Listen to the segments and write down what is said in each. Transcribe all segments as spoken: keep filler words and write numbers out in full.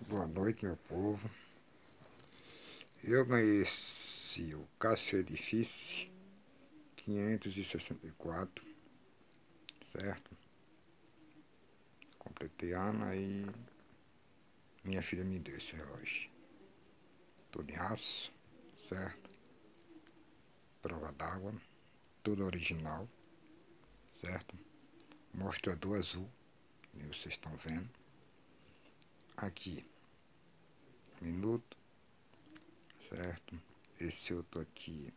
Boa noite, meu povo. Eu ganhei esse, o Casio Edifice quinhentos e sessenta e quatro, certo? Completei ano, aí minha filha me deu esse relógio. Todo em aço, certo? Prova d'água, tudo original, certo? Mostrador azul, e vocês estão vendo. Aqui, minuto, certo? Esse outro aqui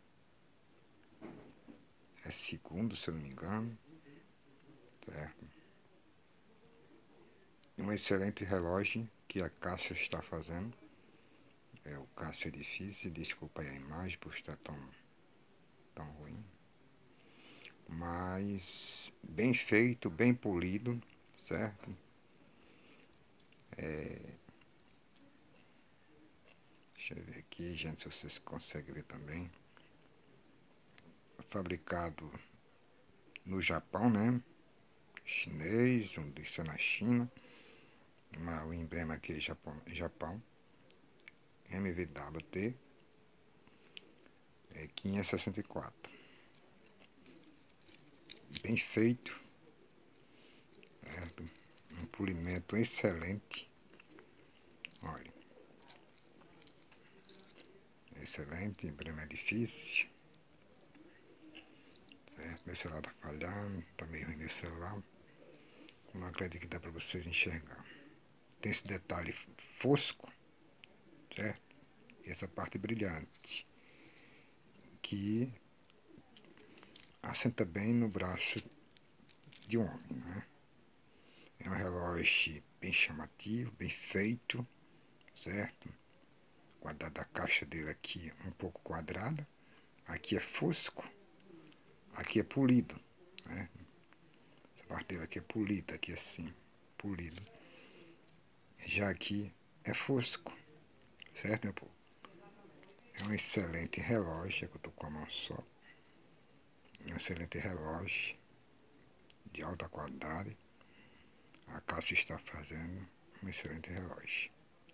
é segundo, se eu não me engano, certo? Um excelente relógio que a Casio está fazendo. É o Casio Edifice, desculpa aí a imagem por estar tão, tão ruim. Mas bem feito, bem polido, certo? É... Deixa eu ver aqui, gente, se vocês conseguem ver também. Fabricado no Japão, né? Chinês, um desse é na China. Mas o emblema aqui é Japão, Japão. M V W T é quinhentos e sessenta e quatro. Bem feito, certo? Um polimento excelente. Olha, excelente, emblema é difícil. Certo? Meu celular tá falhando, tá meio ruim meu celular. Não acredito que dá para vocês enxergar. Tem esse detalhe fosco, certo? E essa parte brilhante, que assenta bem no braço de um homem, né? É um relógio bem chamativo, bem feito, certo? O quadrado da caixa dele aqui um pouco quadrada. Aqui é fosco, aqui é polido, né? Essa parte dele aqui é polida, aqui assim, polido. Já aqui é fosco, certo, meu povo? É um excelente relógio, é que eu tô com a mão só. É um excelente relógio de alta qualidade. A Casio está fazendo um excelente relógio,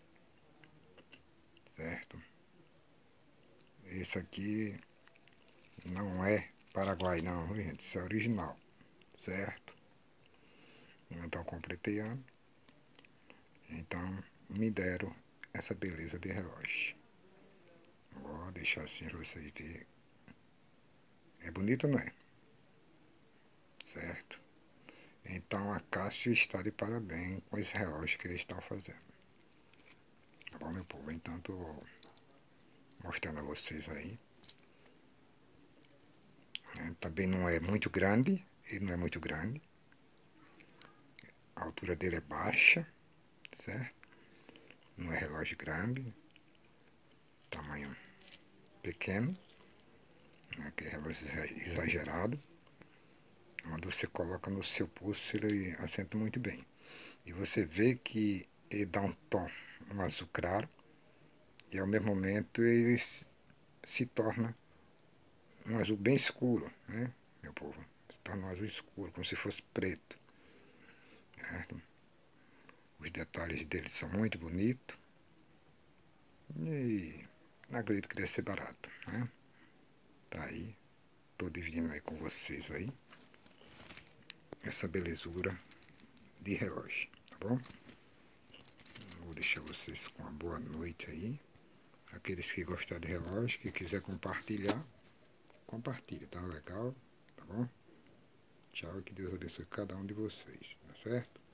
certo? Esse aqui não é Paraguai não, gente, isso é original, certo? Então completei ano, então me deram essa beleza de relógio. Vou deixar assim para vocês verem. É bonito, não é? Certo? Então a Casio está de parabéns com esse relógio que eles estão fazendo. Tá bom, meu povo? Então estou mostrando a vocês aí. É, também não é muito grande, ele não é muito grande. A altura dele é baixa, certo? Não é relógio grande, tamanho pequeno, né? Que é relógio exagerado. Quando você coloca no seu pulso, ele assenta muito bem. E você vê que ele dá um tom, um azul claro, e ao mesmo momento ele se torna um azul bem escuro, né, meu povo? Se torna um azul escuro, como se fosse preto. Certo? Os detalhes dele são muito bonitos. E não acredito que deve ser barato, né? Tá aí. Tô dividindo aí com vocês aí essa belezura de relógio, tá bom? Vou deixar vocês com uma boa noite aí. Aqueles que gostaram de relógio, que quiser compartilhar, compartilha, tá legal? Tá bom? Tchau, que Deus abençoe cada um de vocês, tá certo?